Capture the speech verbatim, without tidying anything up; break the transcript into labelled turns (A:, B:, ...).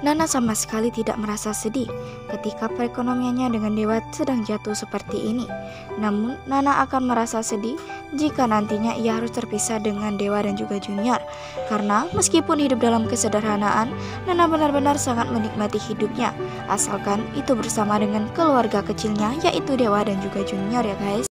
A: Nana sama sekali tidak merasa sedih ketika perekonomiannya dengan Dewa sedang jatuh seperti ini. Namun, Nana akan merasa sedih jika nantinya ia harus terpisah dengan Dewa dan juga Junior. Karena meskipun hidup dalam kesederhanaan, Nana benar-benar sangat menikmati hidupnya, asalkan itu bersama dengan keluarga kecilnya yaitu Dewa dan juga Junior ya guys.